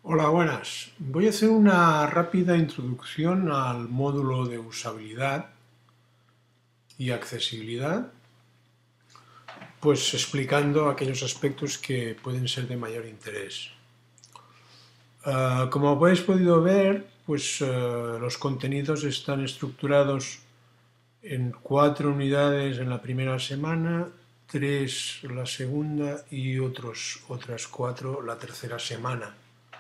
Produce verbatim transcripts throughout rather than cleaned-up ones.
Hola, buenas. Voy a hacer una rápida introducción al módulo de usabilidad y accesibilidad, pues explicando aquellos aspectos que pueden ser de mayor interés. Uh, como habéis podido ver, pues uh, los contenidos están estructurados en cuatro unidades en la primera semana, tres la segunda y otros, otras cuatro la tercera semana.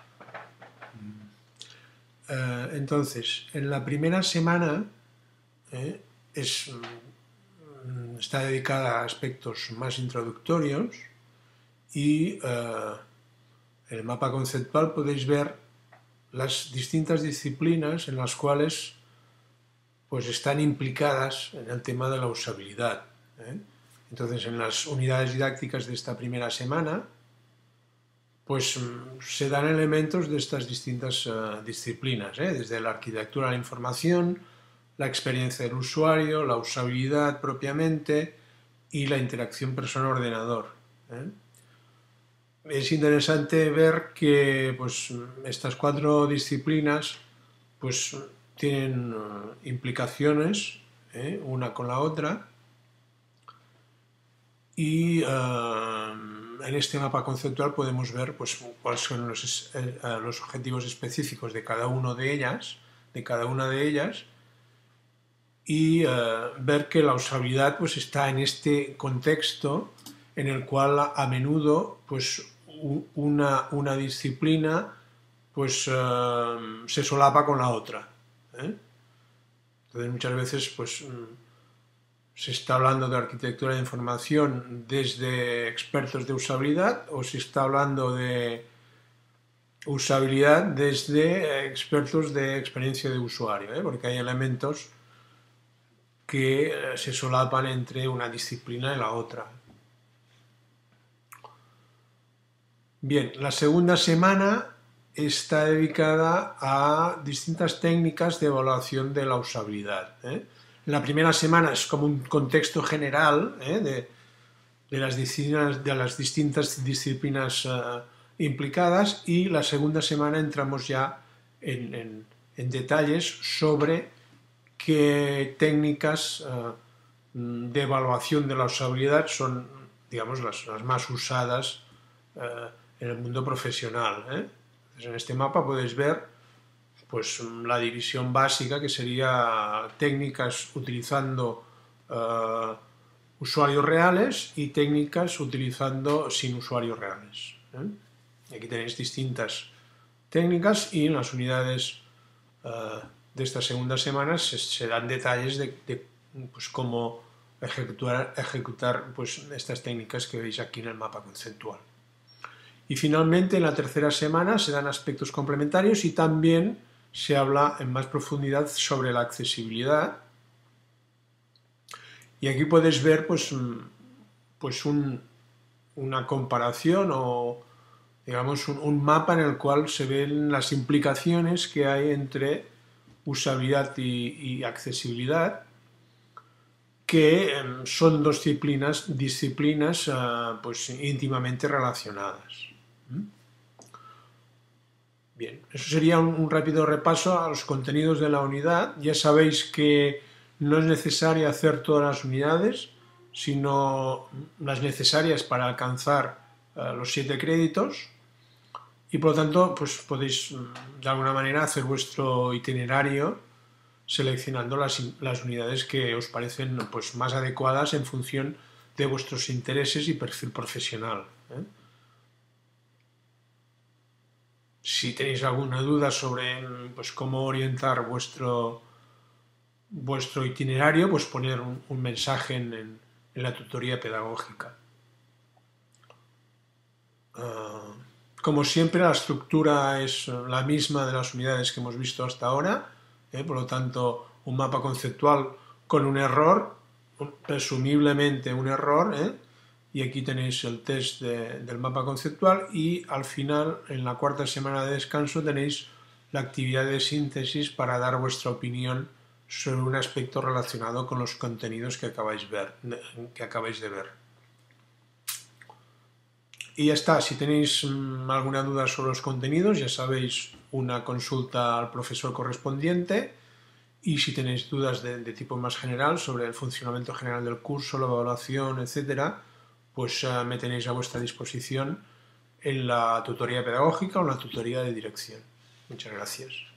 Uh, entonces, en la primera semana eh, es, mm, está dedicada a aspectos más introductorios y uh, en el mapa conceptual podéis ver las distintas disciplinas en las cuales pues, están implicadas en el tema de la usabilidad. ¿eh? Entonces, en las unidades didácticas de esta primera semana, pues se dan elementos de estas distintas uh, disciplinas, ¿eh? desde la arquitectura de la información, la experiencia del usuario, la usabilidad propiamente y la interacción persona-ordenador. ¿eh? Es interesante ver que pues, estas cuatro disciplinas pues, tienen uh, implicaciones ¿eh? una con la otra y uh, en este mapa conceptual podemos ver pues, cuáles son los, eh, los objetivos específicos de cada una de ellas, de cada una de ellas, y uh, ver que la usabilidad pues, está en este contexto en el cual a, a menudo pues, una, una disciplina pues, uh, se solapa con la otra. ¿eh? Entonces muchas veces pues, se está hablando de arquitectura de información desde expertos de usabilidad o se está hablando de usabilidad desde expertos de experiencia de usuario, ¿eh? porque hay elementos que se solapan entre una disciplina y la otra. Bien, la segunda semana está dedicada a distintas técnicas de evaluación de la usabilidad. ¿eh? La primera semana es como un contexto general ¿eh? de, de, las de, las distintas disciplinas uh, implicadas y la segunda semana entramos ya en, en, en detalles sobre qué técnicas uh, de evaluación de la usabilidad son, digamos, las, las más usadas uh, en el mundo profesional. ¿eh? Entonces, en este mapa podéis ver pues, la división básica, que sería técnicas utilizando uh, usuarios reales y técnicas utilizando sin usuarios reales. ¿eh? Aquí tenéis distintas técnicas y en las unidades uh, de esta segunda semana se, se dan detalles de, de pues, cómo ejecutar, ejecutar pues, estas técnicas que veis aquí en el mapa conceptual. Y finalmente, en la tercera semana se dan aspectos complementarios y también se habla en más profundidad sobre la accesibilidad. Y aquí podéis ver pues, pues un, una comparación o digamos un, un mapa en el cual se ven las implicaciones que hay entre usabilidad y, y accesibilidad, que eh, son dos disciplinas, disciplinas eh, pues, íntimamente relacionadas. Bien, eso sería un, un rápido repaso a los contenidos de la unidad. Ya sabéis que no es necesario hacer todas las unidades, sino las necesarias para alcanzar uh, los siete créditos y por lo tanto pues, podéis de alguna manera hacer vuestro itinerario seleccionando las, las unidades que os parecen pues, más adecuadas en función de vuestros intereses y perfil profesional. ¿eh? Si tenéis alguna duda sobre pues, cómo orientar vuestro, vuestro itinerario, pues poner un, un mensaje en, en, en, la tutoría pedagógica. Uh, como siempre, la estructura es la misma de las unidades que hemos visto hasta ahora, ¿eh? por lo tanto, un mapa conceptual con un error, presumiblemente un error, ¿eh? y aquí tenéis el test de, del mapa conceptual y al final, en la cuarta semana de descanso, tenéis la actividad de síntesis para dar vuestra opinión sobre un aspecto relacionado con los contenidos que acabáis, ver, que acabáis de ver. Y ya está, si tenéis mmm, alguna duda sobre los contenidos, ya sabéis, una consulta al profesor correspondiente. Y si tenéis dudas de, de tipo más general sobre el funcionamiento general del curso, la evaluación, etcétera, pues uh, me tenéis a vuestra disposición en la tutoría pedagógica o en la tutoría de dirección. Muchas gracias.